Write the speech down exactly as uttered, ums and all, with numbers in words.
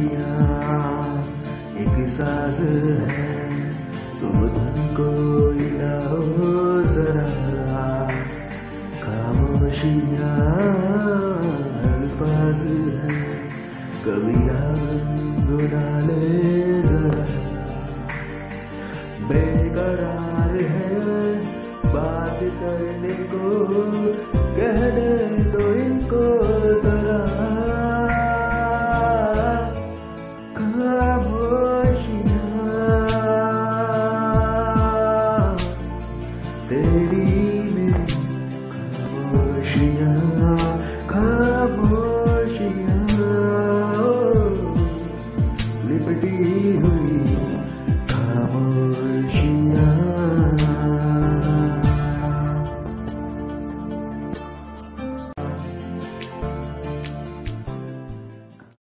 खामोशियाँ एक साज है, तुम धुन को हिलाओ जरा। खामोशियाँ अल्फाज है, कविता गुना ले जरा। बेकरार है बात करने को, कहने दो